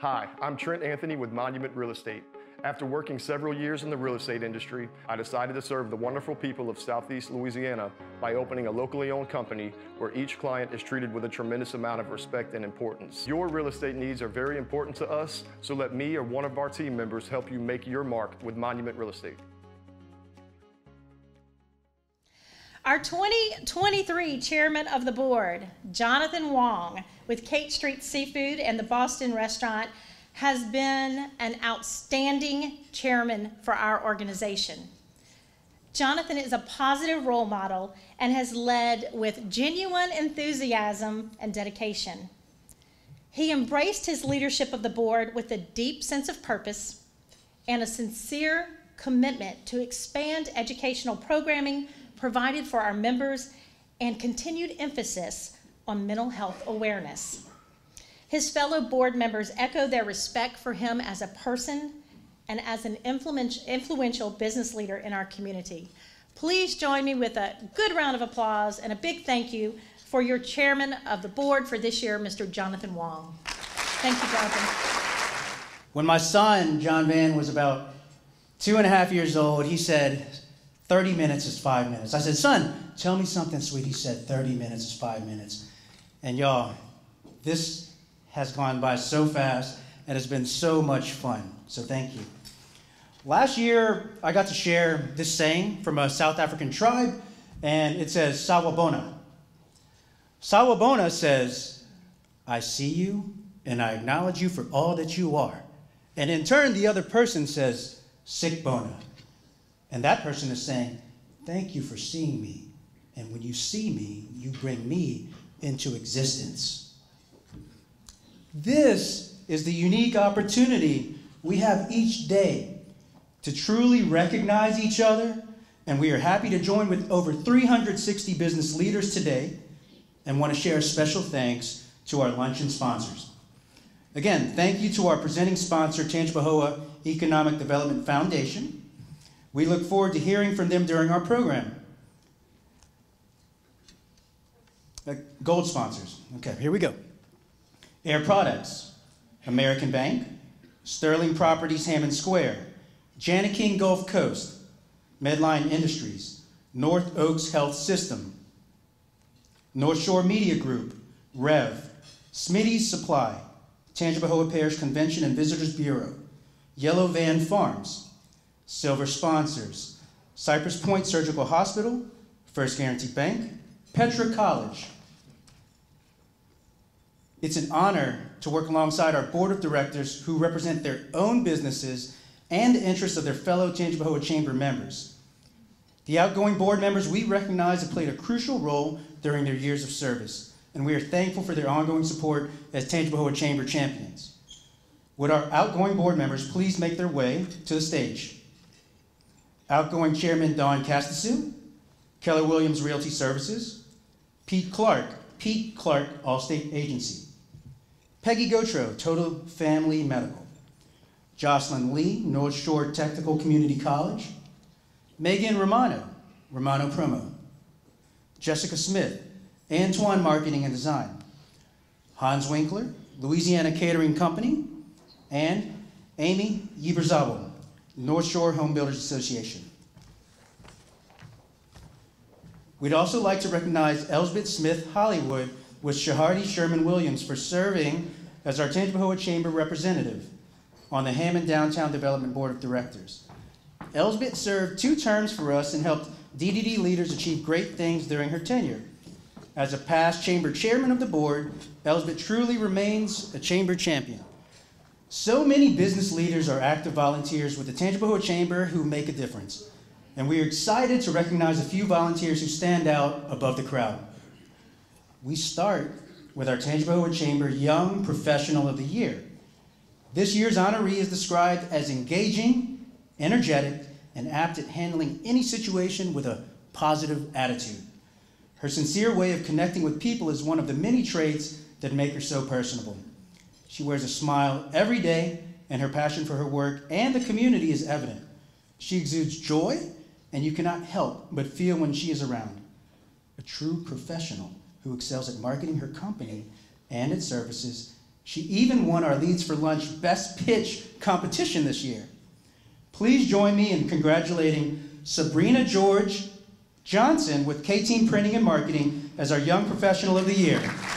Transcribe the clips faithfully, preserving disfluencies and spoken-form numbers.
Hi, I'm Trent Anthony with Monument Real Estate. After working several years in the real estate industry, I decided to serve the wonderful people of Southeast Louisiana by opening a locally owned company where each client is treated with a tremendous amount of respect and importance. Your real estate needs are very important to us, so let me or one of our team members help you make your mark with Monument Real Estate. Our twenty twenty-three Chairman of the Board, Jonathan Wong, with Kate Street Seafood and the Boston Restaurant, has been an outstanding chairman for our organization. Jonathan is a positive role model and has led with genuine enthusiasm and dedication. He embraced his leadership of the board with a deep sense of purpose and a sincere commitment to expand educational programming provided for our members and continued emphasis on mental health awareness. His fellow board members echo their respect for him as a person and as an influential business leader in our community. Please join me with a good round of applause and a big thank you for your chairman of the board for this year, Mister Jonathan Wong. Thank you, Jonathan. When my son, John Van, was about two and a half years old, he said, thirty minutes is five minutes. I said, son, tell me something sweet. He said, thirty minutes is five minutes. And y'all, this has gone by so fast and has been so much fun. So thank you. Last year, I got to share this saying from a South African tribe, and it says, Sawubona. Sawubona says, I see you and I acknowledge you for all that you are. And in turn, the other person says, Sikbona. And that person is saying, thank you for seeing me. And when you see me, you bring me into existence. This is the unique opportunity we have each day to truly recognize each other, and we are happy to join with over three hundred sixty business leaders today and want to share a special thanks to our luncheon sponsors. Again, thank you to our presenting sponsor, Tangipahoa Economic Development Foundation. We look forward to hearing from them during our program. Uh, gold sponsors. Okay, here we go. Air Products, American Bank, Sterling Properties Hammond Square, Jani-King Gulf Coast, Medline Industries, North Oaks Health System, North Shore Media Group, Rev, Smitty's Supply, Tangipahoa Parish Convention and Visitors Bureau, Yellow Van Farms, Silver Sponsors, Cypress Point Surgical Hospital, First Guarantee Bank, Petra College. It's an honor to work alongside our board of directors who represent their own businesses and the interests of their fellow Tangipahoa Chamber members. The outgoing board members we recognize have played a crucial role during their years of service, and we are thankful for their ongoing support as Tangipahoa Chamber champions. Would our outgoing board members please make their way to the stage? Outgoing Chairman Don Castasu, Keller Williams Realty Services, Pete Clark, Pete Clark Allstate Agency, Peggy Gotro, Total Family Medical, Jocelyn Lee, North Shore Technical Community College, Megan Romano, Romano Promo, Jessica Smith, Antoine Marketing and Design, Hans Winkler, Louisiana Catering Company, and Amy Yeberzabel, North Shore Home Builders Association. We'd also like to recognize Elsbeth Smith Hollywood with Shahardy Sherman Williams for serving as our Tangipahoa Chamber representative on the Hammond Downtown Development Board of Directors. Elsbeth served two terms for us and helped D D D leaders achieve great things during her tenure. As a past Chamber chairman of the board, Elsbeth truly remains a Chamber champion. So many business leaders are active volunteers with the Tangipahoa Chamber who make a difference. And we are excited to recognize a few volunteers who stand out above the crowd. We start with our Tangipahoa Chamber Young Professional of the Year. This year's honoree is described as engaging, energetic, and apt at handling any situation with a positive attitude. Her sincere way of connecting with people is one of the many traits that make her so personable. She wears a smile every day, and her passion for her work and the community is evident. She exudes joy, and you cannot help but feel when she is around. A true professional who excels at marketing her company and its services She even won our Leads for Lunch Best Pitch competition this year. Please join me in congratulating Sabrina George Johnson with K-Team Printing and Marketing as our Young Professional of the Year.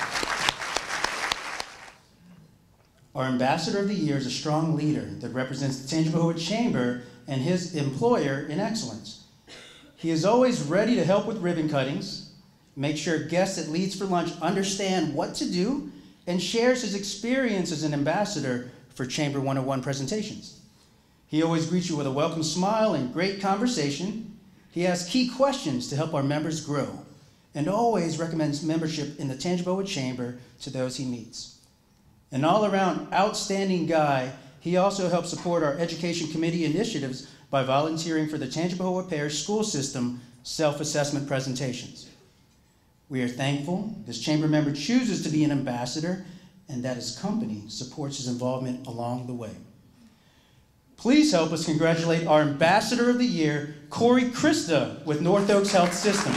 Our Ambassador of the Year is a strong leader that represents the Tangipahoa Chamber and his employer in excellence. He is always ready to help with ribbon cuttings, make sure guests at Leads for Lunch understand what to do, and shares his experience as an ambassador for Chamber one oh one presentations. He always greets you with a welcome smile and great conversation. He asks key questions to help our members grow, and always recommends membership in the Tangipahoa Chamber to those he meets. An all-around outstanding guy, he also helps support our Education Committee initiatives by volunteering for the Tangipahoa Parish School System self-assessment presentations. We are thankful this Chamber member chooses to be an ambassador and that his company supports his involvement along the way. Please help us congratulate our Ambassador of the Year, Corey Krista with North Oaks Health System.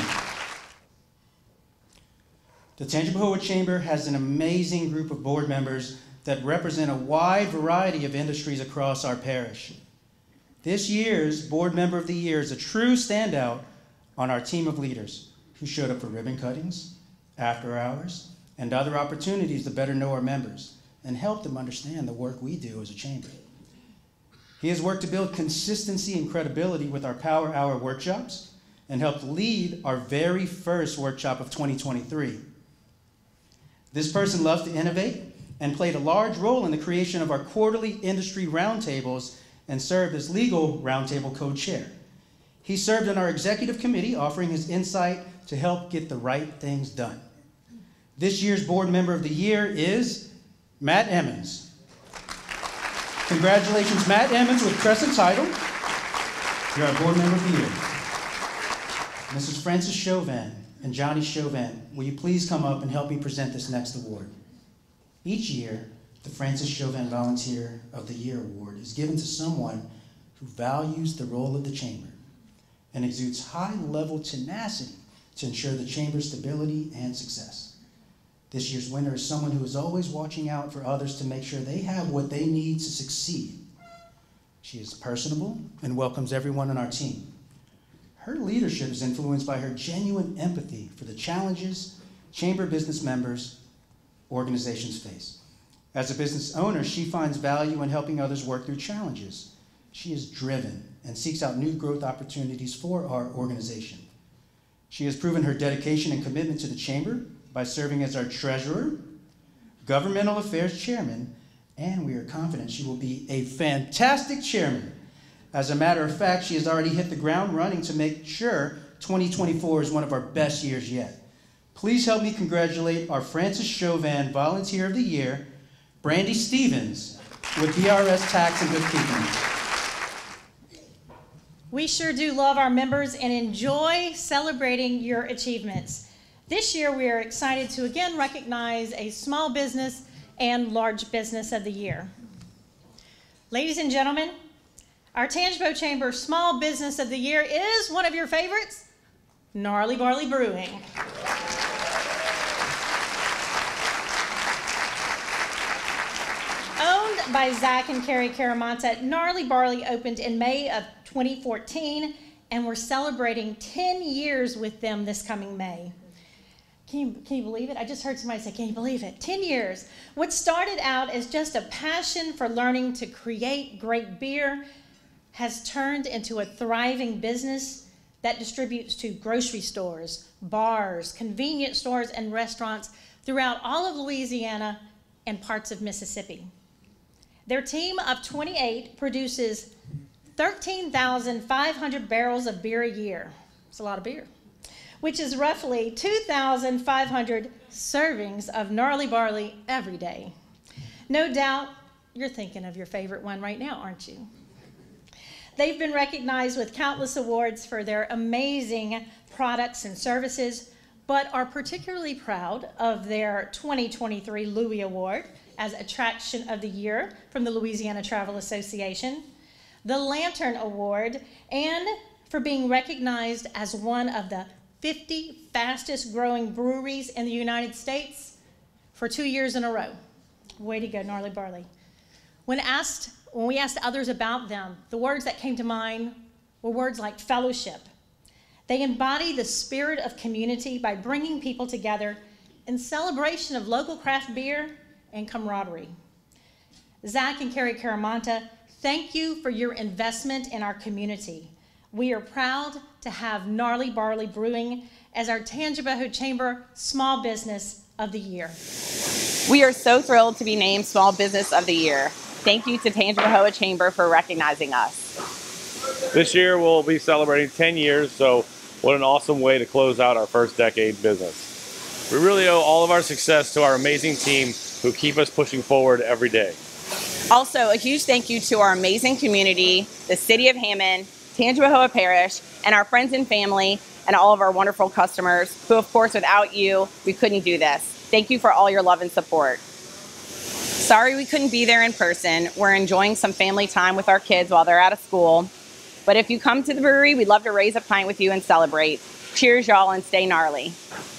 The Tangipahoa Chamber has an amazing group of board members that represent a wide variety of industries across our parish. This year's Board Member of the Year is a true standout on our team of leaders who showed up for ribbon cuttings, after hours, and other opportunities to better know our members and help them understand the work we do as a chamber. He has worked to build consistency and credibility with our Power Hour workshops and helped lead our very first workshop of twenty twenty-three. This person loves to innovate and played a large role in the creation of our quarterly industry roundtables and served as legal roundtable co-chair. He served on our executive committee, offering his insight to help get the right things done. This year's Board Member of the Year is Matt Emmons. Congratulations, Matt Emmons with Crescent Title. You're our Board Member of the Year. Missus Frances Chauvin and Johnny Chauvin, will you please come up and help me present this next award? Each year, the Frances Chauvin Volunteer of the Year Award is given to someone who values the role of the Chamber and exudes high-level tenacity to ensure the Chamber's stability and success. This year's winner is someone who is always watching out for others to make sure they have what they need to succeed. She is personable and welcomes everyone on our team. Her leadership is influenced by her genuine empathy for the challenges Chamber business members, organizations face. As a business owner, she finds value in helping others work through challenges. She is driven and seeks out new growth opportunities for our organization. She has proven her dedication and commitment to the Chamber by serving as our treasurer, governmental affairs chairman, and we are confident she will be a fantastic chairman. As a matter of fact, she has already hit the ground running to make sure twenty twenty-four is one of our best years yet. Please help me congratulate our Frances Chauvin Volunteer of the Year, Brandy Stevens, with D R S Tax and Bookkeeping. We sure do love our members and enjoy celebrating your achievements. This year, we are excited to again recognize a small business and large business of the year. Ladies and gentlemen, our Tangipahoa Chamber Small Business of the Year is one of your favorites, Gnarly Barley Brewing. Owned by Zach and Carrie Caramonta, Gnarly Barley opened in May of twenty fourteen, and we're celebrating ten years with them this coming May. Can you, can you believe it? I just heard somebody say, can you believe it? ten years. What started out as just a passion for learning to create great beer has turned into a thriving business that distributes to grocery stores, bars, convenience stores, and restaurants throughout all of Louisiana and parts of Mississippi. Their team of twenty-eight produces thirteen thousand five hundred barrels of beer a year. It's a lot of beer, which is roughly two thousand five hundred servings of gnarly barley every day. No doubt you're thinking of your favorite one right now, aren't you? They've been recognized with countless awards for their amazing products and services, but are particularly proud of their twenty twenty-three Louis Award as Attraction of the Year from the Louisiana Travel Association, the Lantern Award, and for being recognized as one of the fifty fastest growing breweries in the United States for two years in a row. Way to go, Gnarly Barley. When asked, when we asked others about them, the words that came to mind were words like fellowship. They embody the spirit of community by bringing people together in celebration of local craft beer and camaraderie. Zach and Carrie Caramonta, thank you for your investment in our community. We are proud to have Gnarly Barley Brewing as our Tangipahoa Chamber Small Business of the Year. We are so thrilled to be named Small Business of the Year. Thank you to Tangipahoa Chamber for recognizing us. This year we'll be celebrating ten years, so what an awesome way to close out our first decade business. We really owe all of our success to our amazing team who keep us pushing forward every day. Also, a huge thank you to our amazing community, the City of Hammond, Tangipahoa Parish, and our friends and family, and all of our wonderful customers, who of course without you, we couldn't do this. Thank you for all your love and support. Sorry we couldn't be there in person. We're enjoying some family time with our kids while they're out of school. But if you come to the brewery, we'd love to raise a pint with you and celebrate. Cheers, y'all, and stay gnarly.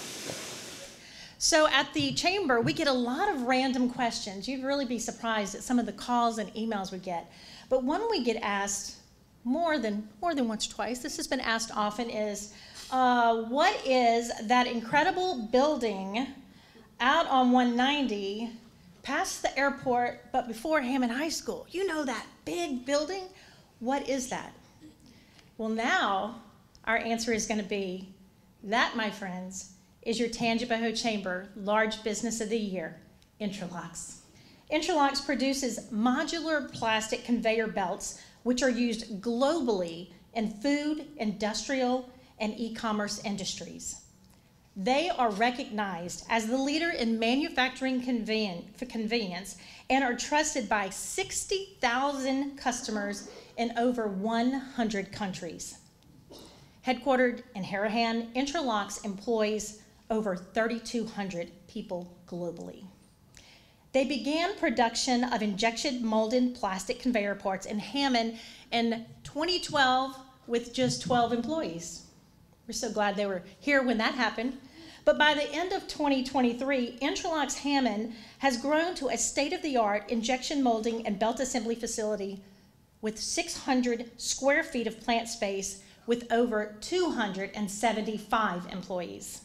So at the chamber, we get a lot of random questions. You'd really be surprised at some of the calls and emails we get. But one we get asked more than more than once or twice, this has been asked often, is uh, what is that incredible building out on one ninety past the airport but before Hammond High School? You know that big building? What is that? Well, now our answer is going to be that, my friends, is your Tangipahoa Chamber Large Business of the Year, Intralox. Intralox produces modular plastic conveyor belts which are used globally in food, industrial, and e-commerce industries. They are recognized as the leader in manufacturing convenience and are trusted by sixty thousand customers in over one hundred countries. Headquartered in Harahan, Intralox employs over thirty-two hundred people globally. They began production of injection molded plastic conveyor parts in Hammond in twenty twelve with just twelve employees. We're so glad they were here when that happened. But by the end of twenty twenty-three, Intralox Hammond has grown to a state-of-the-art injection molding and belt assembly facility with six hundred square feet of plant space with over two hundred seventy-five employees.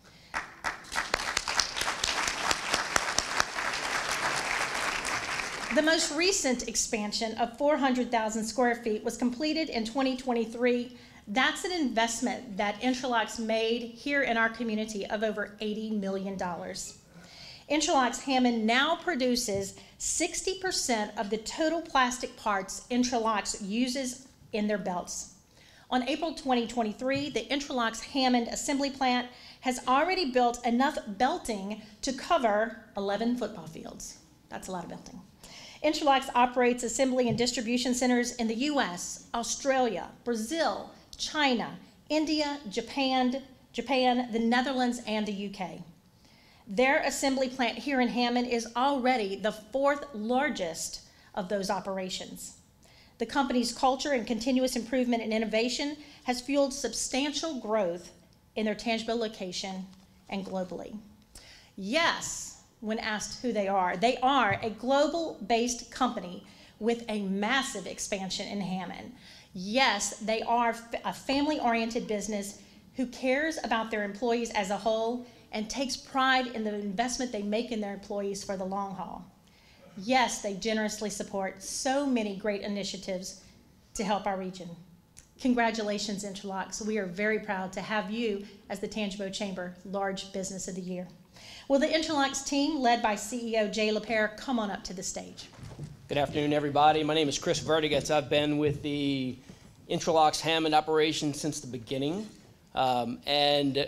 The most recent expansion of four hundred thousand square feet was completed in twenty twenty-three. That's an investment that Intralox made here in our community of over eighty million dollars. Intralox Hammond now produces sixty percent of the total plastic parts Intralox uses in their belts. On April twenty twenty-three, the Intralox Hammond assembly plant has already built enough belting to cover eleven football fields. That's a lot of belting. Intralox operates assembly and distribution centers in the U S, Australia, Brazil, China, India, Japan, Japan, the Netherlands, and the U K. Their assembly plant here in Hammond is already the fourth largest of those operations. The company's culture and continuous improvement and innovation has fueled substantial growth in their Tangipahoa location and globally. Yes, when asked who they are, they are a global-based company with a massive expansion in Hammond. Yes, they are a family-oriented business who cares about their employees as a whole and takes pride in the investment they make in their employees for the long haul. Yes, they generously support so many great initiatives to help our region. Congratulations, Intralox. We are very proud to have you as the Tangipahoa Chamber Large Business of the Year. Will the Intralox team, led by C E O Jay LaPere, come on up to the stage? Good afternoon, everybody. My name is Chris Vertigas. I've been with the Intralox Hammond operation since the beginning. Um, and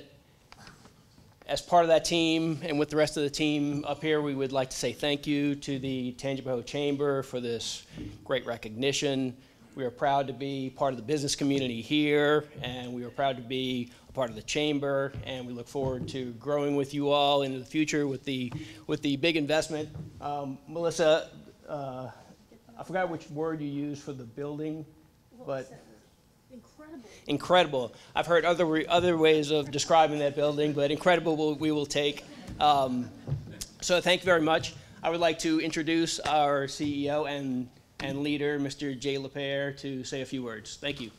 as part of that team and with the rest of the team up here, we would like to say thank you to the Tangipahoa Chamber for this great recognition. We are proud to be part of the business community here, and we are proud to be a part of the chamber, and we look forward to growing with you all into the future with the with the big investment. Um, Melissa, uh, I forgot which word you used for the building, but incredible. Incredible. I've heard other other ways of describing that building, but incredible we will take. Um, so thank you very much. I would like to introduce our C E O and, and leader, Mister Jay Lapierre, to say a few words. Thank you.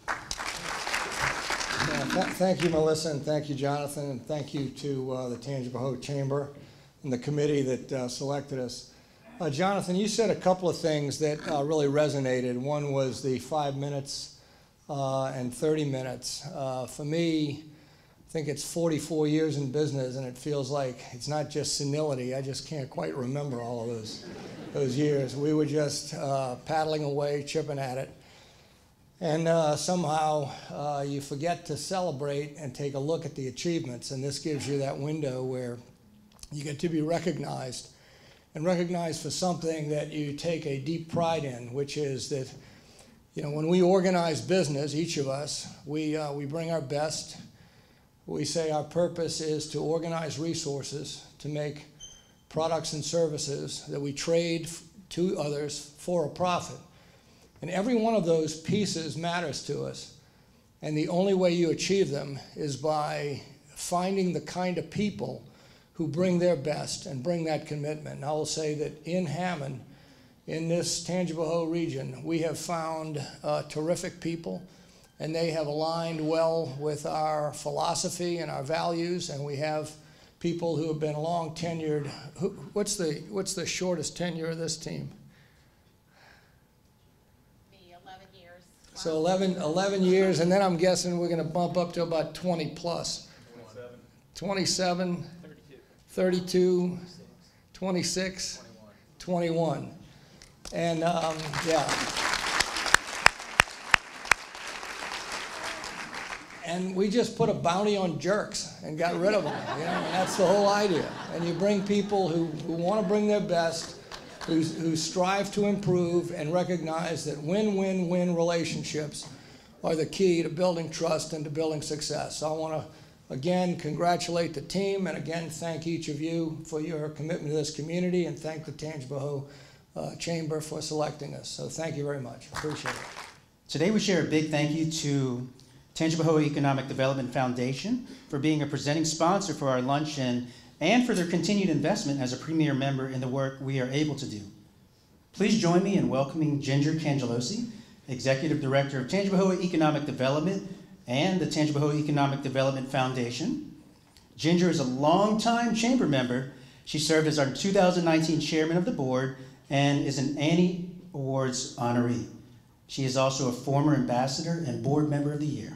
Yeah, th thank you, Melissa, and thank you, Jonathan, and thank you to uh, the Tangipahoa Hoe Chamber and the committee that uh, selected us. Uh, Jonathan, you said a couple of things that uh, really resonated. One was the five minutes uh, and thirty minutes. Uh, for me, I think it's forty-four years in business, and it feels like it's not just senility. I just can't quite remember all of those, those years. We were just uh, paddling away, chipping at it. And uh, somehow uh, you forget to celebrate and take a look at the achievements, and this gives you that window where you get to be recognized, and recognized for something that you take a deep pride in, which is that, you know, when we organize business, each of us, we, uh, we bring our best. We say our purpose is to organize resources to make products and services that we trade to others for a profit. And every one of those pieces matters to us. And the only way you achieve them is by finding the kind of people who bring their best and bring that commitment. And I will say that in Hammond, in this Tangipahoa region, we have found uh, terrific people, and they have aligned well with our philosophy and our values, and we have people who have been long tenured. Who, what's the, what's the shortest tenure of this team? So eleven, eleven years, and then I'm guessing we're going to bump up to about twenty plus. twenty-seven, thirty-two, twenty-six, twenty-one. And um, yeah. And we just put a bounty on jerks and got rid of them. You know, and that's the whole idea. And you bring people who, who want to bring their best, Who, who strive to improve and recognize that win-win-win relationships are the key to building trust and to building success. So I want to, again, congratulate the team, and again, thank each of you for your commitment to this community, and thank the Tangipahoa uh, Chamber for selecting us. So thank you very much. Appreciate it. Today we share a big thank you to Tangipahoa Economic Development Foundation for being a presenting sponsor for our luncheon, and for their continued investment as a premier member in the work we are able to do. Please join me in welcoming Ginger Cangelosi, Executive Director of Tangipahoa Economic Development and the Tangipahoa Economic Development Foundation. Ginger is a longtime chamber member. She served as our two thousand nineteen chairman of the board and is an Annie Awards honoree. She is also a former ambassador and board member of the year.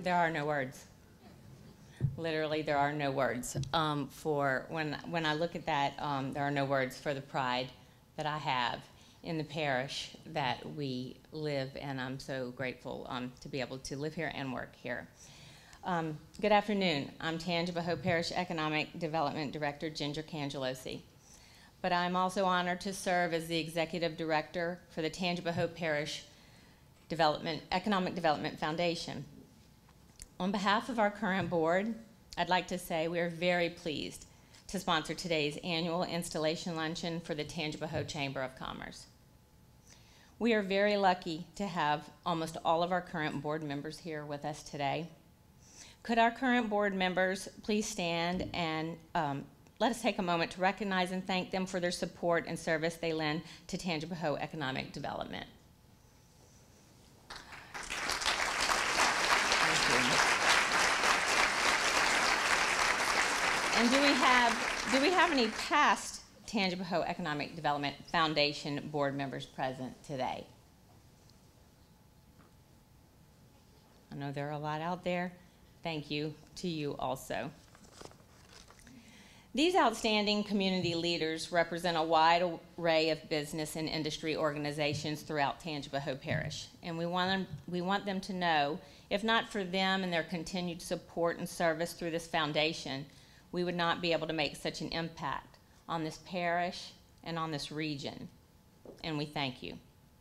there are no words. Literally, there are no words um, for, when, when I look at that, um, there are no words for the pride that I have in the parish that we live, and I'm so grateful um, to be able to live here and work here. Um, good afternoon. I'm Tangipahoa Parish Economic Development Director Ginger Cangelosi, but I'm also honored to serve as the Executive Director for the Tangipahoa Parish Development, Economic Development Foundation. On behalf of our current board, I'd like to say we are very pleased to sponsor today's annual installation luncheon for the Tangipahoa Chamber of Commerce. We are very lucky to have almost all of our current board members here with us today. Could our current board members please stand and um, let us take a moment to recognize and thank them for their support and service they lend to Tangipahoa economic development. And do we have, do we have any past Tangipahoa Economic Development Foundation board members present today? I know there are a lot out there. Thank you to you also. These outstanding community leaders represent a wide array of business and industry organizations throughout Tangipahoa Parish, and we want them, we want them to know, if not for them and their continued support and service through this foundation, we would not be able to make such an impact on this parish and on this region, and we thank you.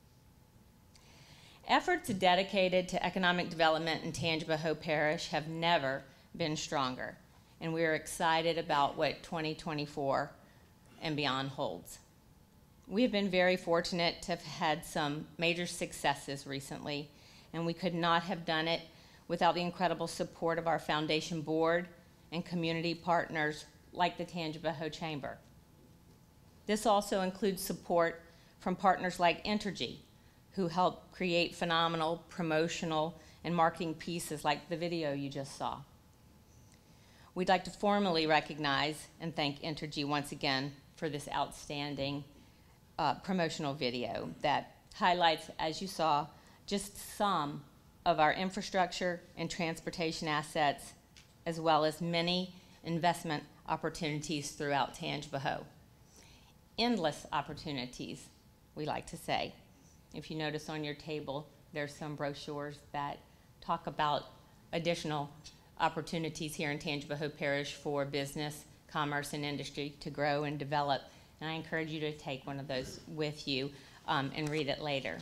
Efforts dedicated to economic development in Tangipahoa Parish have never been stronger, and we are excited about what twenty twenty-four and beyond holds. We have been very fortunate to have had some major successes recently, and we could not have done it without the incredible support of our foundation board and community partners like the Tangipahoa Chamber. This also includes support from partners like Entergy, who help create phenomenal promotional and marketing pieces like the video you just saw. We'd like to formally recognize and thank Entergy once again for this outstanding uh, promotional video that highlights, as you saw, just some of our infrastructure and transportation assets, as well as many investment opportunities throughout Tangipahoa. Endless opportunities, we like to say. If you notice on your table, there's some brochures that talk about additional opportunities here in Tangipahoa Parish for business, commerce, and industry to grow and develop. And I encourage you to take one of those with you um, and read it later.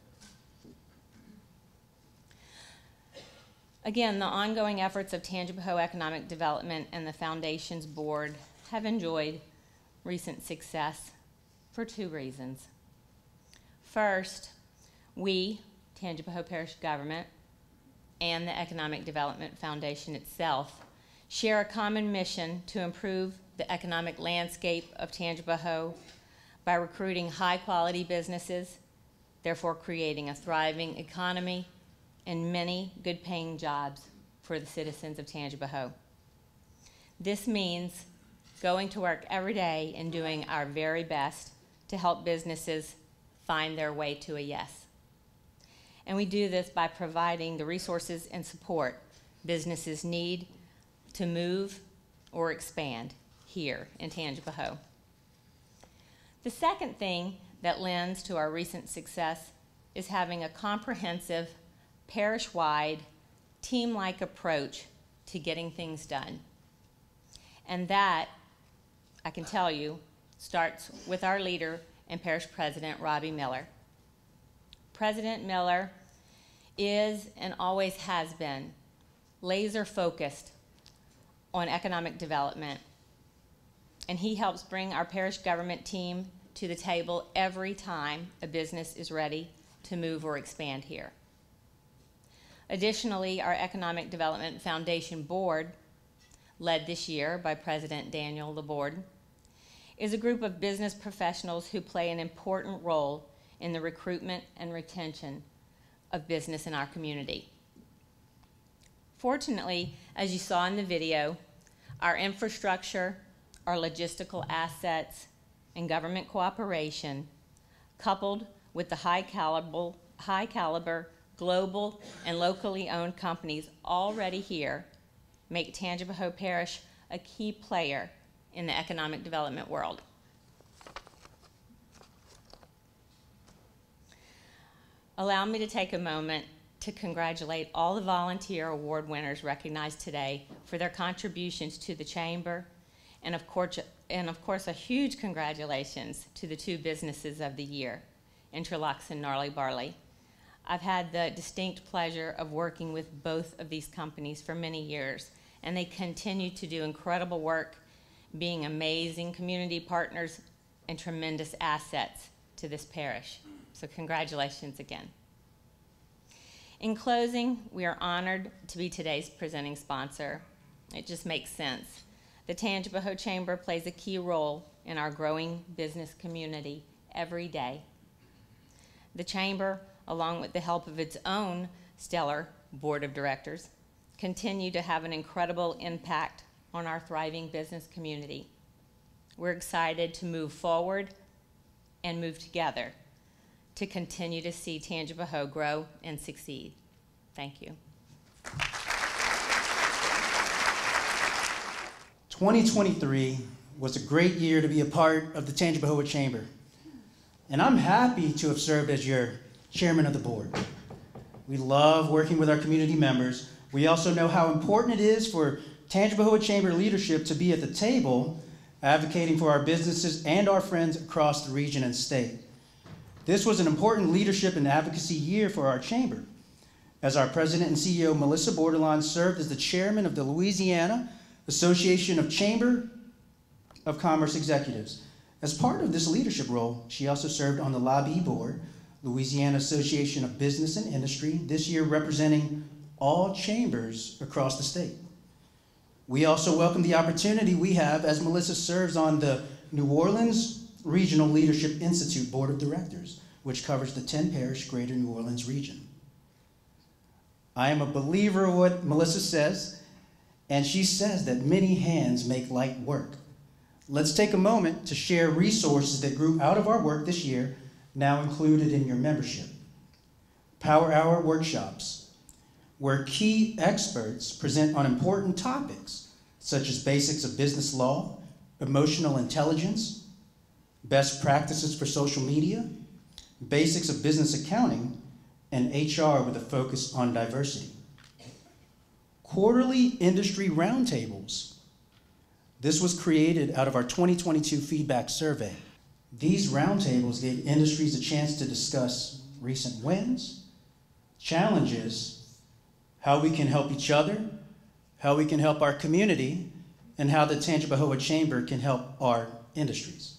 Again, the ongoing efforts of Tangipahoa Economic Development and the Foundation's board have enjoyed recent success for two reasons. First, we, Tangipahoa Parish government, and the Economic Development Foundation itself share a common mission to improve the economic landscape of Tangipahoa by recruiting high-quality businesses, therefore creating a thriving economy and many good-paying jobs for the citizens of Tangipahoa. This means going to work every day and doing our very best to help businesses find their way to a yes. And we do this by providing the resources and support businesses need to move or expand here in Tangipahoa. The second thing that lends to our recent success is having a comprehensive, parish-wide, team-like approach to getting things done. And that, I can tell you, starts with our leader and parish president, Robbie Miller. President Miller is and always has been laser focused on economic development, and he helps bring our parish government team to the table every time a business is ready to move or expand here. Additionally, our Economic Development Foundation Board, led this year by President Daniel Laborde, is a group of business professionals who play an important role in the recruitment and retention of business in our community. Fortunately, as you saw in the video, our infrastructure, our logistical assets, and government cooperation, coupled with the high caliber, high caliber global and locally owned companies already here make Tangipahoa Parish a key player in the economic development world. Allow me to take a moment to congratulate all the volunteer award winners recognized today for their contributions to the Chamber, and of course, and of course a huge congratulations to the two businesses of the year, Interlocks and Gnarly Barley. I've had the distinct pleasure of working with both of these companies for many years, and they continue to do incredible work, being amazing community partners and tremendous assets to this parish. So congratulations again. In closing, we are honored to be today's presenting sponsor. It just makes sense. The Tangipahoa Chamber plays a key role in our growing business community every day. The Chamber, along with the help of its own stellar board of directors, continue to have an incredible impact on our thriving business community. We're excited to move forward and move together to continue to see Tangipahoa grow and succeed. Thank you. twenty twenty-three was a great year to be a part of the Tangipahoa Chamber, and I'm happy to have served as your chairman of the board. We love working with our community members. We also know how important it is for Tangipahoa Chamber leadership to be at the table advocating for our businesses and our friends across the region and state. This was an important leadership and advocacy year for our chamber, as our president and C E O, Melissa Bordelon, served as the chairman of the Louisiana Association of Chamber of Commerce Executives. As part of this leadership role, she also served on the lobby board, Louisiana Association of Business and Industry, this year representing all chambers across the state. We also welcome the opportunity we have as Melissa serves on the New Orleans Regional Leadership Institute Board of Directors, which covers the ten parish Greater New Orleans region. I am a believer of what Melissa says, and she says that many hands make light work. Let's take a moment to share resources that grew out of our work this year, now included in your membership. Power Hour workshops, where key experts present on important topics, such as basics of business law, emotional intelligence, best practices for social media, basics of business accounting, and H R with a focus on diversity. Quarterly industry roundtables. This was created out of our twenty twenty-two feedback survey. These roundtables gave industries a chance to discuss recent wins, challenges, how we can help each other, how we can help our community, and how the Tangipahoa Chamber can help our industries.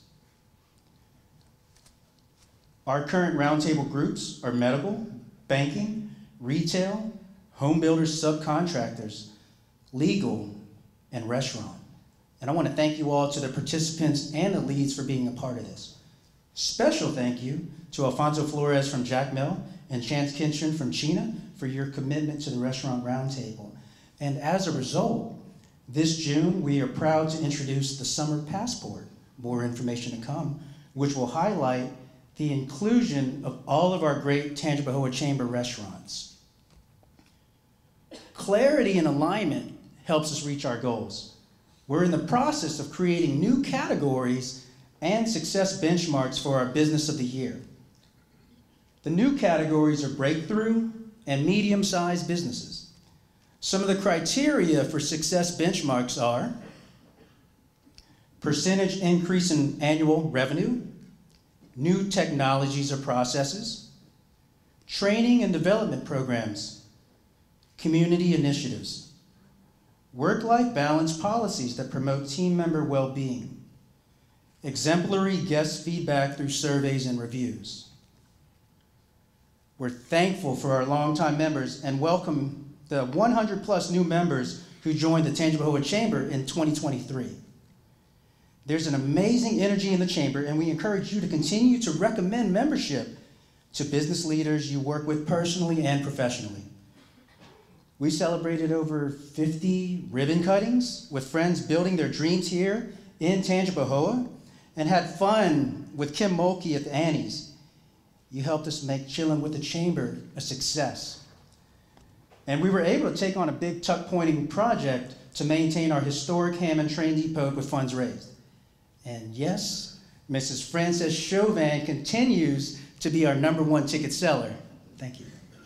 Our current roundtable groups are medical, banking, retail, home builders, subcontractors, legal, and restaurant. And I want to thank you all, to the participants and the leads, for being a part of this. Special thank you to Alfonso Flores from Jack Mill and Chance Kinchon from Chena for your commitment to the Restaurant Roundtable. And as a result, this June, we are proud to introduce the Summer Passport, more information to come, which will highlight the inclusion of all of our great Tangipahoa Chamber restaurants. Clarity and alignment helps us reach our goals. We're in the process of creating new categories and success benchmarks for our Business of the Year. The new categories are breakthrough and medium-sized businesses. Some of the criteria for success benchmarks are percentage increase in annual revenue, new technologies or processes, training and development programs, community initiatives, work-life balance policies that promote team member well-being, exemplary guest feedback through surveys and reviews. We're thankful for our longtime members and welcome the one hundred plus new members who joined the Tangipahoa Chamber in twenty twenty-three. There's an amazing energy in the Chamber, and we encourage you to continue to recommend membership to business leaders you work with personally and professionally. We celebrated over fifty ribbon cuttings with friends building their dreams here in Tangipahoa, and had fun with Kim Mulkey at the Annie's. You helped us make Chillin' with the Chamber a success. And we were able to take on a big tuck-pointing project to maintain our historic Hammond train depot with funds raised. And yes, Missus Frances Chauvin continues to be our number one ticket seller. Thank you.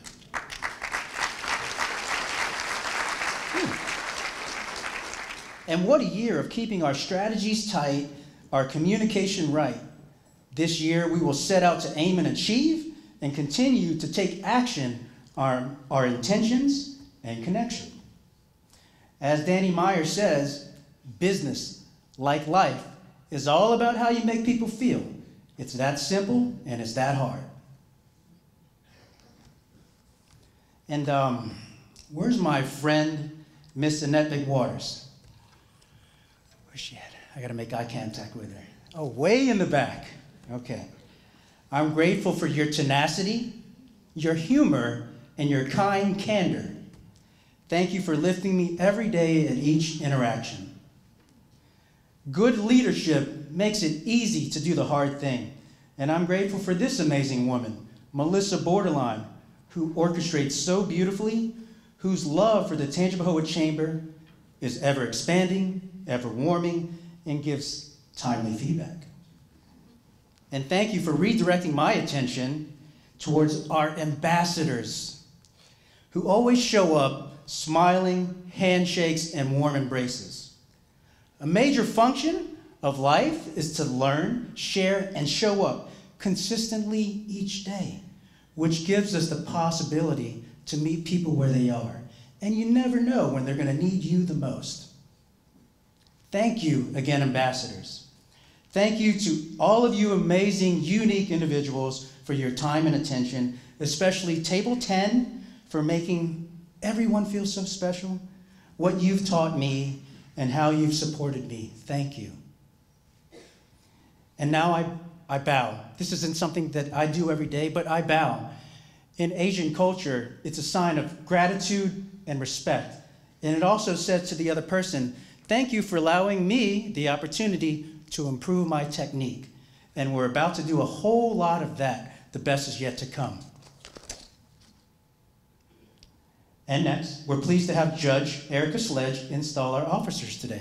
And what a year of keeping our strategies tight, our communication right. This year, we will set out to aim and achieve and continue to take action on our intentions and connection. As Danny Meyer says, business, like life, is all about how you make people feel. It's that simple and it's that hard. And um, where's my friend, Miss Annette McWaters? Where's she at? I gotta make eye contact with her. Oh, way in the back. Okay. I'm grateful for your tenacity, your humor, and your kind candor. Thank you for lifting me every day at each interaction. Good leadership makes it easy to do the hard thing, and I'm grateful for this amazing woman, Melissa Borderline, who orchestrates so beautifully, whose love for the Tangipahoa Chamber is ever expanding, ever warming, and gives timely feedback. And thank you for redirecting my attention towards our ambassadors, who always show up smiling, handshakes, and warm embraces. A major function of life is to learn, share, and show up consistently each day, which gives us the possibility to meet people where they are. And you never know when they're going to need you the most. Thank you again, ambassadors. Thank you to all of you amazing, unique individuals for your time and attention, especially Table ten for making everyone feel so special, what you've taught me, and how you've supported me. Thank you. And now I, I bow. This isn't something that I do every day, but I bow. In Asian culture, it's a sign of gratitude and respect. And it also says to the other person, thank you for allowing me the opportunity to improve my technique. And we're about to do a whole lot of that. The best is yet to come. And next, we're pleased to have Judge Erica Sledge install our officers today.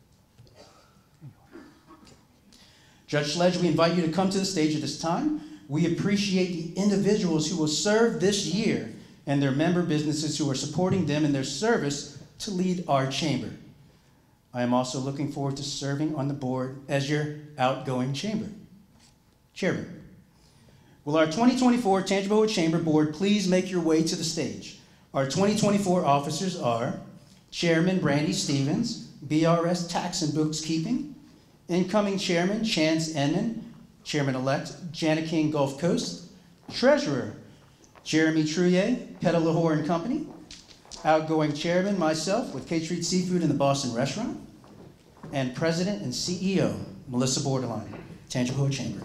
Judge Sledge, we invite you to come to the stage at this time. We appreciate the individuals who will serve this year and their member businesses who are supporting them in their service to lead our chamber. I am also looking forward to serving on the board as your outgoing chamber chairman. Will our twenty twenty-four Tangipahoa Chamber Board please make your way to the stage? Our twenty twenty-four officers are Chairman Brandy Stevens, B R S Tax and Bookkeeping, incoming Chairman Chance Enman, Chairman-elect Jana King Gulf Coast, Treasurer Jeremy Trouillet, Petalahor and Company, outgoing Chairman myself with K Street Seafood and the Boston Restaurant, and President and C E O Melissa Borderline, Tangipahoa Chamber.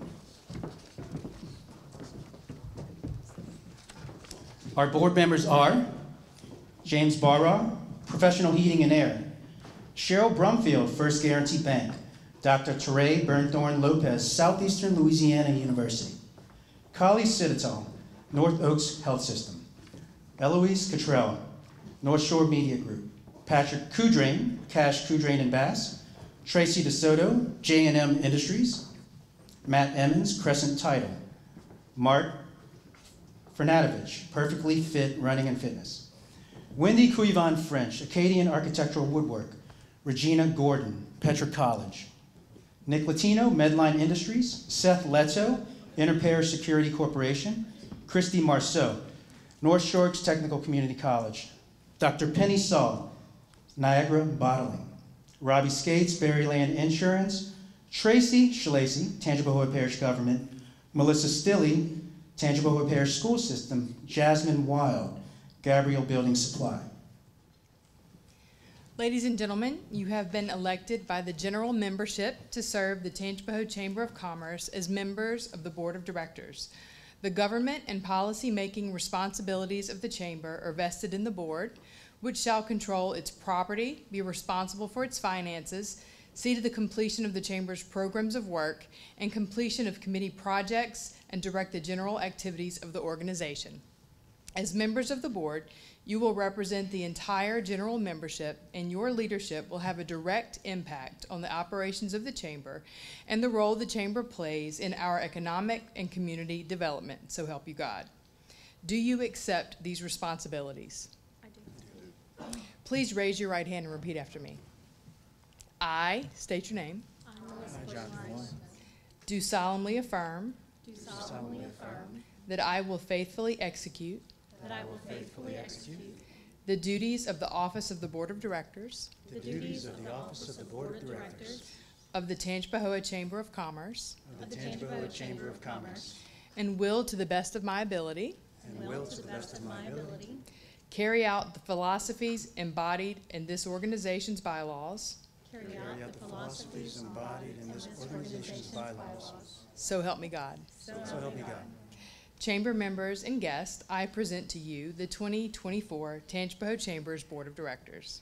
Our board members are James Barra, Professional Heating and Air, Cheryl Brumfield, First Guarantee Bank, Doctor Teray Burnthorne Lopez, Southeastern Louisiana University, Kali Citadel, North Oaks Health System, Eloise Cottrell, North Shore Media Group, Patrick Coudrain, Cash Coudrain and Bass, Tracy DeSoto, J and M Industries, Matt Emmons, Crescent Title, Mark Fernadovich, Perfectly Fit Running and Fitness, Wendy Cuivan French, Acadian Architectural Woodwork, Regina Gordon, Petra College, Nick Latino, Medline Industries, Seth Leto, Interpair Security Corporation, Christy Marceau, North Shore Technical Community College, Doctor Penny Saul, Niagara Bottling, Robbie Skates, Berryland Insurance, Tracy Schlesy, Tangipahoa Parish Government, Melissa Stilley, Tangipahoa Parish School System, Jasmine Wild, Gabriel Building Supply. Ladies and gentlemen, you have been elected by the general membership to serve the Tangipahoa Chamber of Commerce as members of the Board of Directors. The government and policy-making responsibilities of the Chamber are vested in the Board, which shall control its property, be responsible for its finances, see to the completion of the Chamber's programs of work, and completion of committee projects, and direct the general activities of the organization. As members of the board, you will represent the entire general membership, and your leadership will have a direct impact on the operations of the Chamber and the role the Chamber plays in our economic and community development. So help you God. Do you accept these responsibilities? I do. Please raise your right hand and repeat after me. I state your name. I, Jonathan Wong, Do solemnly affirm do solemnly affirm that I will faithfully execute that I will faithfully execute the duties of the office of the Board of Directors the duties of the office of the Board of Directors of the Tangipahoa Chamber of Commerce of the Tangipahoa Chamber of Commerce, and will, to the best of my ability, and will, to the best of my ability, carry out the philosophies embodied in this organization's bylaws. carry out the philosophies embodied in this organization's bylaws. So help me God. So help me God. Chamber members and guests, I present to you the twenty twenty-four Tangipahoa Chamber's Board of Directors.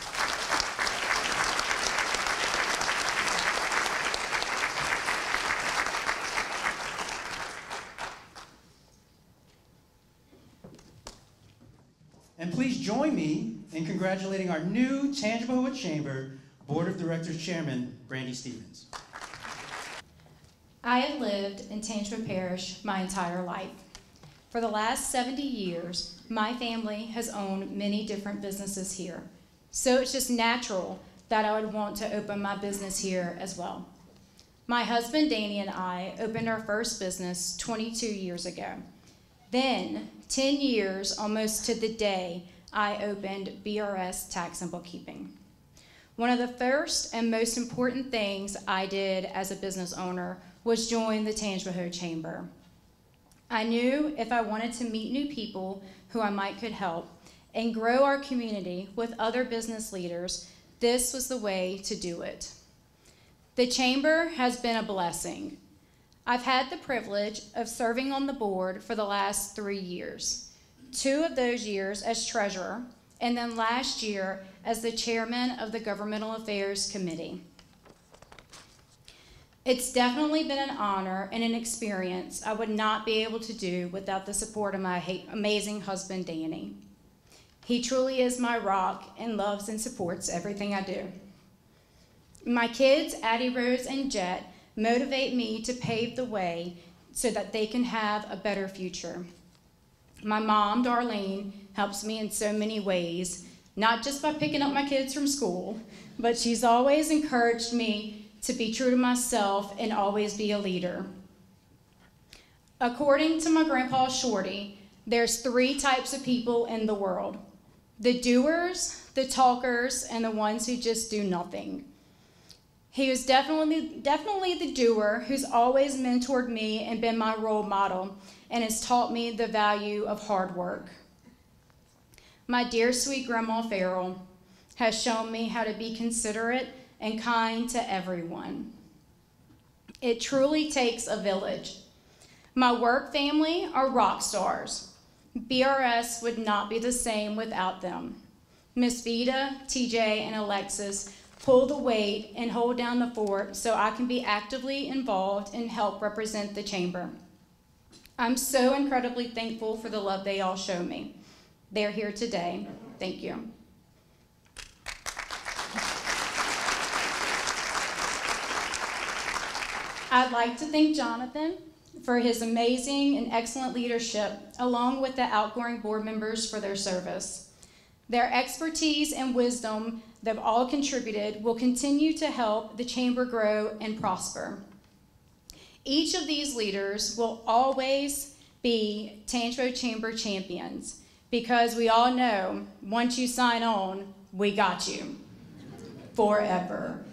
And please join me in congratulating our new Tangipahoa Chamber Board of Directors Chairman, Brandy Stevens. I have lived in Tangipahoa Parish my entire life. For the last seventy years, my family has owned many different businesses here. So it's just natural that I would want to open my business here as well. My husband Danny and I opened our first business twenty-two years ago. Then, ten years almost to the day, I opened B R S Tax and Bookkeeping. One of the first and most important things I did as a business owner was join the Tangipahoa Chamber. I knew if I wanted to meet new people who I might could help and grow our community with other business leaders, this was the way to do it. The Chamber has been a blessing. I've had the privilege of serving on the board for the last three years, two of those years as treasurer, and then last year as the chairman of the Governmental Affairs Committee. It's definitely been an honor and an experience I would not be able to do without the support of my amazing husband, Danny. He truly is my rock and loves and supports everything I do. My kids, Addie Rose and Jet, motivate me to pave the way so that they can have a better future. My mom, Darlene, helps me in so many ways, not just by picking up my kids from school, but she's always encouraged me to be true to myself and always be a leader. According to my grandpa Shorty, there's three types of people in the world: the doers, the talkers, and the ones who just do nothing. He was definitely, definitely the doer who's always mentored me and been my role model and has taught me the value of hard work. My dear sweet Grandma Farrell has shown me how to be considerate and kind to everyone. It truly takes a village. My work family are rock stars. B R S would not be the same without them. Miss Vita, T J, and Alexis pull the weight and hold down the fort so I can be actively involved and help represent the chamber. I'm so incredibly thankful for the love they all show me. They're here today. Thank you. I'd like to thank Jonathan for his amazing and excellent leadership, along with the outgoing board members for their service. Their expertise and wisdom that have all contributed will continue to help the chamber grow and prosper. Each of these leaders will always be Tangipahoa Chamber champions, because we all know once you sign on, we got you forever.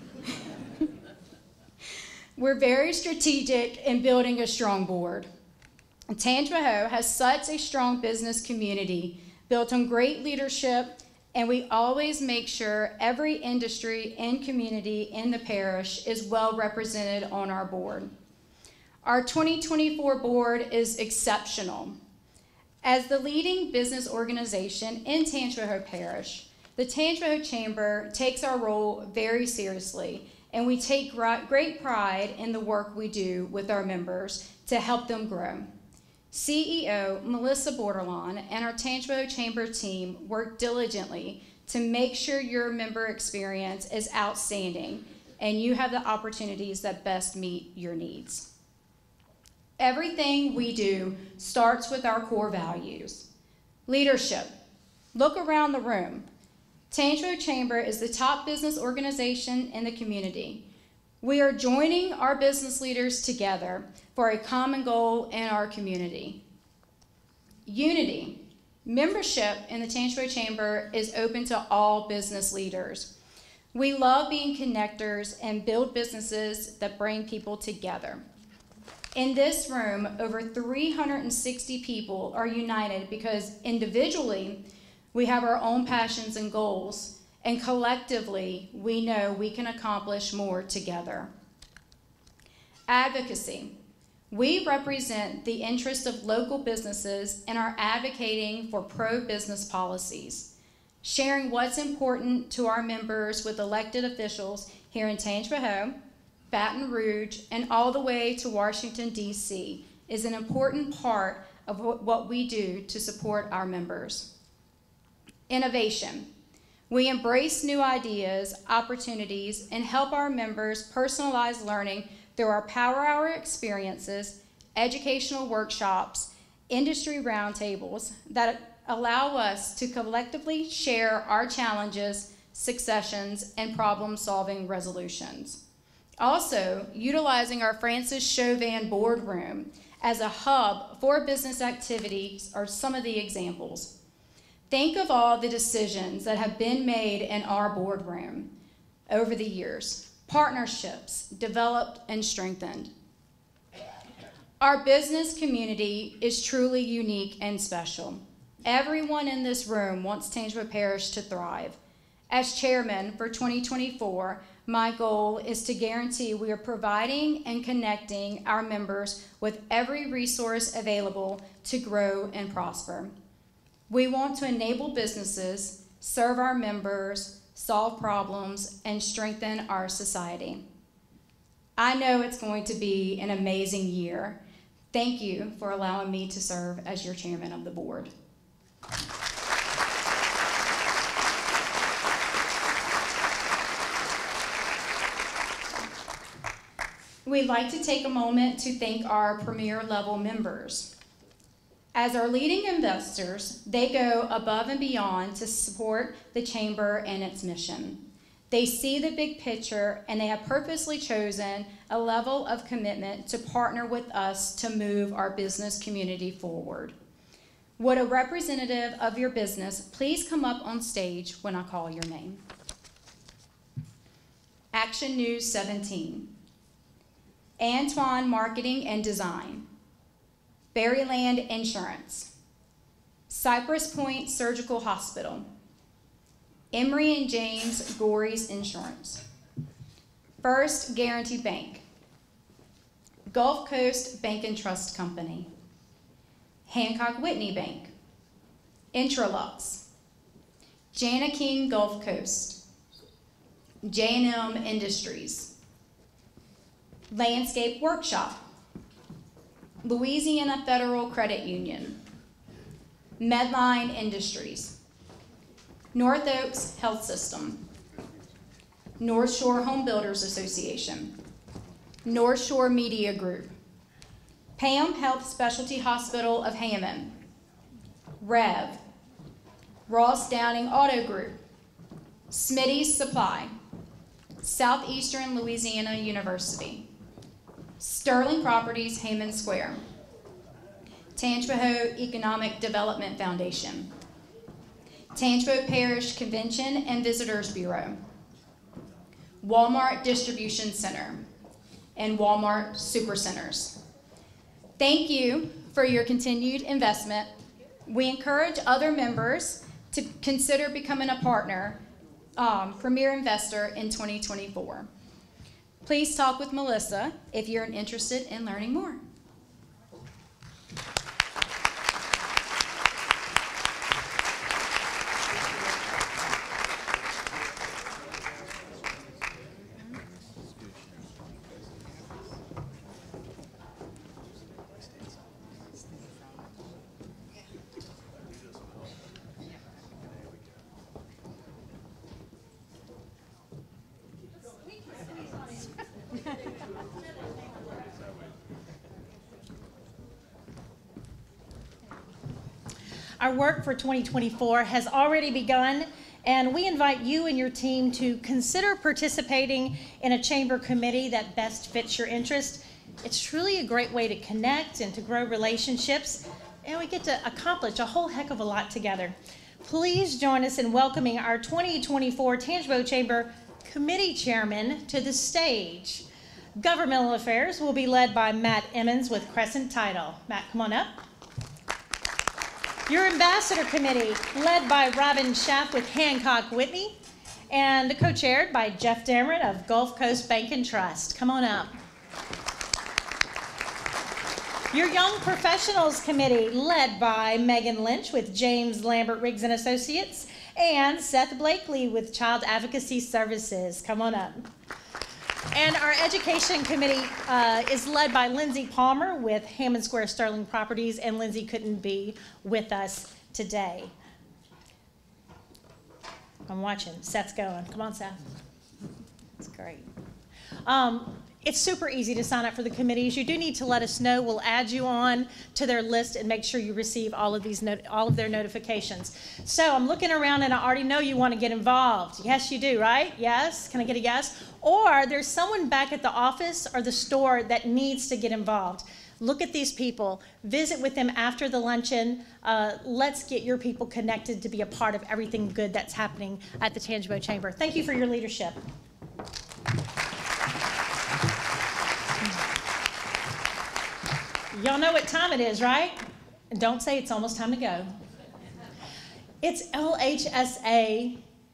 We're very strategic in building a strong board. Tangipahoa has such a strong business community built on great leadership, and we always make sure every industry and community in the parish is well represented on our board. Our twenty twenty-four board is exceptional. As the leading business organization in Tangipahoa Parish, the Tangipahoa Chamber takes our role very seriously and we take great pride in the work we do with our members to help them grow. C E O Melissa Bordelon and our Tangipahoa Chamber team work diligently to make sure your member experience is outstanding and you have the opportunities that best meet your needs. Everything we do starts with our core values. Leadership. Look around the room. Tangipahoa Chamber is the top business organization in the community. We are joining our business leaders together for a common goal in our community. Unity. Membership in the Tangipahoa Chamber is open to all business leaders. We love being connectors and build businesses that bring people together. In this room, over three hundred sixty people are united because individually, we have our own passions and goals, and collectively, we know we can accomplish more together. Advocacy. We represent the interests of local businesses and are advocating for pro-business policies, sharing what's important to our members with elected officials here in Tangipahoa, Baton Rouge, and all the way to Washington, D C is an important part of what we do to support our members. Innovation. We embrace new ideas, opportunities, and help our members personalize learning through our Power Hour experiences, educational workshops, industry roundtables that allow us to collectively share our challenges, successions, and problem-solving resolutions. Also, utilizing our Francis Chauvin boardroom as a hub for business activities are some of the examples. Think of all the decisions that have been made in our boardroom over the years, partnerships developed and strengthened. Our business community is truly unique and special. Everyone in this room wants Tangipahoa Parish to thrive. As chairman for twenty twenty-four, my goal is to guarantee we are providing and connecting our members with every resource available to grow and prosper. We want to enable businesses, serve our members, solve problems, and strengthen our society. I know it's going to be an amazing year. Thank you for allowing me to serve as your chairman of the board. We'd like to take a moment to thank our premier level members. As our leading investors, they go above and beyond to support the Chamber and its mission. They see the big picture, and they have purposely chosen a level of commitment to partner with us to move our business community forward. Would a representative of your business please come up on stage when I call your name? Action News seventeen. Antoine Marketing and Design. Berryland Insurance, Cypress Point Surgical Hospital, Emory and James Gorey's Insurance, First Guarantee Bank, Gulf Coast Bank and Trust Company, Hancock Whitney Bank, Intralux, Jana King Gulf Coast, J and M Industries, Landscape Workshop, Louisiana Federal Credit Union, Medline Industries, North Oaks Health System, North Shore Home Builders Association, North Shore Media Group, P A M Health Specialty Hospital of Hammond, Rev, Ross Downing Auto Group, Smitty's Supply, Southeastern Louisiana University, Sterling Properties Hammond Square, Tangipahoa Economic Development Foundation, Tangipahoa Parish Convention and Visitors Bureau, Walmart Distribution Center, and Walmart Supercenters. Thank you for your continued investment. We encourage other members to consider becoming a partner, um, Premier Investor in twenty twenty-four. Please talk with Melissa if you're interested in learning more. Our work for twenty twenty-four has already begun, and we invite you and your team to consider participating in a chamber committee that best fits your interest. It's truly a great way to connect and to grow relationships, and we get to accomplish a whole heck of a lot together. Please join us in welcoming our twenty twenty-four Tangipahoa Chamber Committee Chairman to the stage. Governmental Affairs will be led by Matt Emmons with Crescent Title. Matt, come on up. Your Ambassador Committee, led by Robin Schaff with Hancock Whitney, and co-chaired by Jeff Dameron of Gulf Coast Bank and Trust. Come on up. Your Young Professionals Committee, led by Megan Lynch with James Lambert Riggs and Associates, and Seth Blakely with Child Advocacy Services. Come on up. And our Education Committee uh, is led by Lindsay Palmer with Hammond Square Sterling Properties, and Lindsay couldn't be with us today. I'm watching. Seth's going. Come on, Seth. That's great. Um, It's super easy to sign up for the committees. You do need to let us know. We'll add you on to their list and make sure you receive all of these not- all of their notifications. So I'm looking around and I already know you want to get involved. Yes, you do, right? Yes? Can I get a yes? Or there's someone back at the office or the store that needs to get involved. Look at these people. Visit with them after the luncheon. Uh, let's get your people connected to be a part of everything good that's happening at the Tangipahoa Chamber. Thank you for your leadership. Y'all know what time it is, right? And don't say it's almost time to go. It's L H S A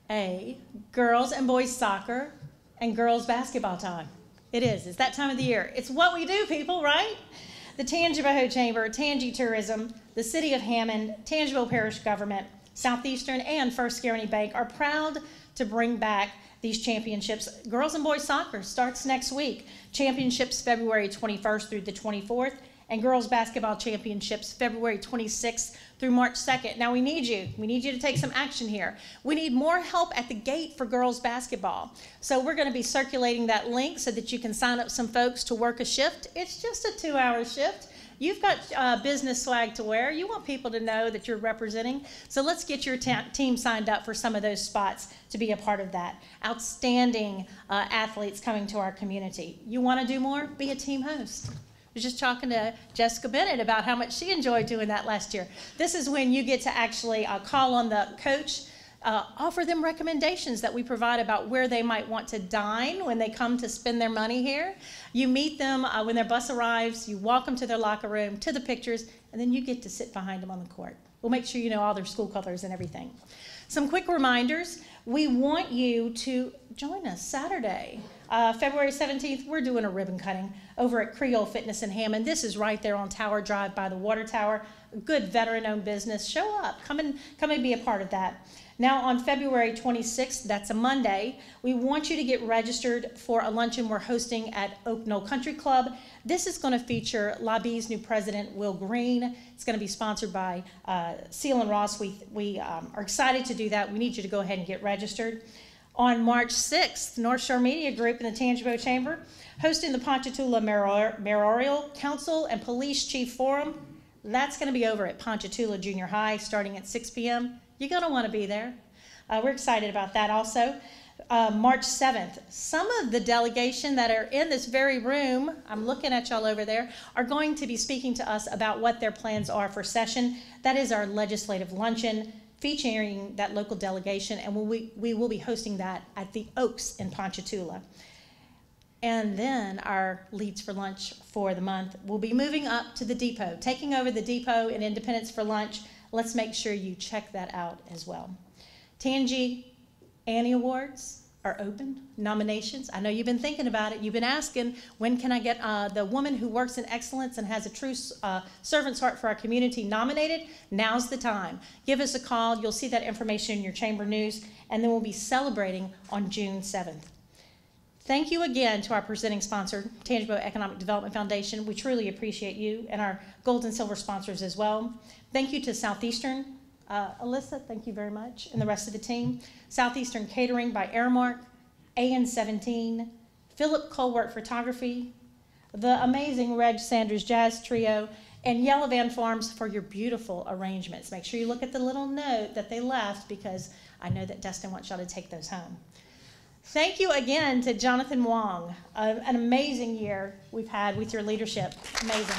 A, girls and boys soccer, and girls basketball time. It is. It's that time of the year. It's what we do, people, right? The Tangipahoa Chamber, Tangi Tourism, the City of Hammond, Tangipahoa Parish Government, Southeastern, and First Guaranty Bank are proud to bring back these championships. Girls and boys soccer starts next week. Championships February twenty-first through the twenty-fourth. And girls basketball championships February twenty-sixth through March second. Now we need you. We need you to take some action here. We need more help at the gate for girls basketball. So we're going to be circulating that link so that you can sign up some folks to work a shift. It's just a two-hour shift. You've got uh, business swag to wear. You want people to know that you're representing. So let's get your ta- team signed up for some of those spots to be a part of that. Outstanding uh, athletes coming to our community. You want to do more? Be a team host. I was just talking to Jessica Bennett about how much she enjoyed doing that last year. This is when you get to actually uh, call on the coach, uh, offer them recommendations that we provide about where they might want to dine when they come to spend their money here. You meet them uh, when their bus arrives, you walk them to their locker room, to the pictures, and then you get to sit behind them on the court. We'll make sure you know all their school colors and everything. Some quick reminders. We want you to join us Saturday. Uh, February seventeenth, we're doing a ribbon cutting over at Creole Fitness in Hammond. This is right there on Tower Drive by the water tower. A good veteran-owned business. Show up. Come and, come and be a part of that. Now on February twenty-sixth, that's a Monday, we want you to get registered for a luncheon we're hosting at Oak Knoll Country Club. This is going to feature La B's new president, Will Green. It's going to be sponsored by uh, Seal and Ross. We, we um, are excited to do that. We need you to go ahead and get registered. On March sixth, North Shore Media Group and the Tangipahoa Chamber hosting the Ponchatoula Mayoral Council and Police Chief Forum. That's going to be over at Ponchatoula Junior High starting at six p.m. You're going to want to be there. Uh, we're excited about that also. Uh, March seventh, some of the delegation that are in this very room, I'm looking at y'all over there, are going to be speaking to us about what their plans are for session. That is our legislative luncheon featuring that local delegation, and we, we will be hosting that at the Oaks in Ponchatoula. And then our leads for lunch for the month will be moving up to the depot, taking over the depot in Independence for lunch. Let's make sure you check that out as well. Tangi Annie Awards are open, nominations. I know you've been thinking about it. You've been asking, when can I get uh, the woman who works in excellence and has a true uh, servant's heart for our community nominated? Now's the time. Give us a call. You'll see that information in your chamber news, and then we'll be celebrating on June seventh. Thank you again to our presenting sponsor, Tangipahoa Economic Development Foundation. We truly appreciate you, and our gold and silver sponsors as well. Thank you to Southeastern. Uh, Alyssa, thank you very much, and the rest of the team. Southeastern Catering by Airmark, A N seventeen, Philip Colwork Photography, the amazing Reg Sanders Jazz Trio, and Yellow Van Farms for your beautiful arrangements. Make sure you look at the little note that they left, because I know that Dustin wants y'all to take those home. Thank you again to Jonathan Wong. Uh, an amazing year we've had with your leadership. Amazing.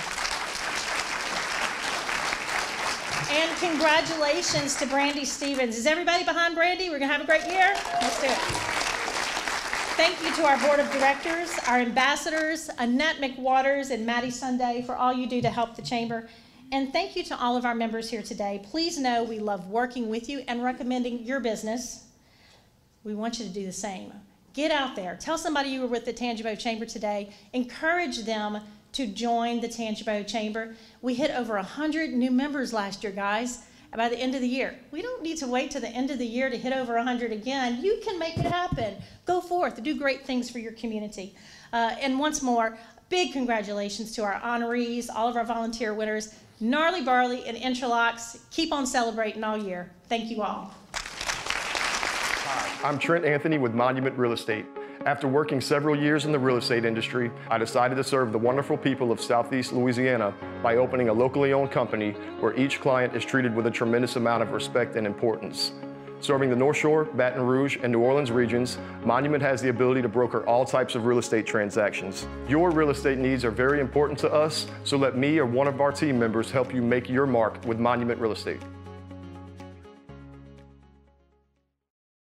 And congratulations to Brandy Stevens. Is everybody behind Brandy? We're going to have a great year? Let's do it. Thank you to our board of directors, our ambassadors, Annette McWaters and Maddie Sunday, for all you do to help the chamber. And thank you to all of our members here today. Please know we love working with you and recommending your business. We want you to do the same. Get out there. Tell somebody you were with the Tangipahoa Chamber today. Encourage them to join the Tangipahoa Chamber. We hit over one hundred new members last year, guys, by the end of the year. We don't need to wait to the end of the year to hit over one hundred again. You can make it happen. Go forth, do great things for your community. Uh, and once more, big congratulations to our honorees, all of our volunteer winners, Gnarly Barley and Interlocks. Keep on celebrating all year. Thank you all. Hi, I'm Trent Anthony with Monument Real Estate. After working several years in the real estate industry, I decided to serve the wonderful people of Southeast Louisiana by opening a locally owned company where each client is treated with a tremendous amount of respect and importance. Serving the North Shore, Baton Rouge, and New Orleans regions, Monument has the ability to broker all types of real estate transactions. Your real estate needs are very important to us, so let me or one of our team members help you make your mark with Monument Real Estate.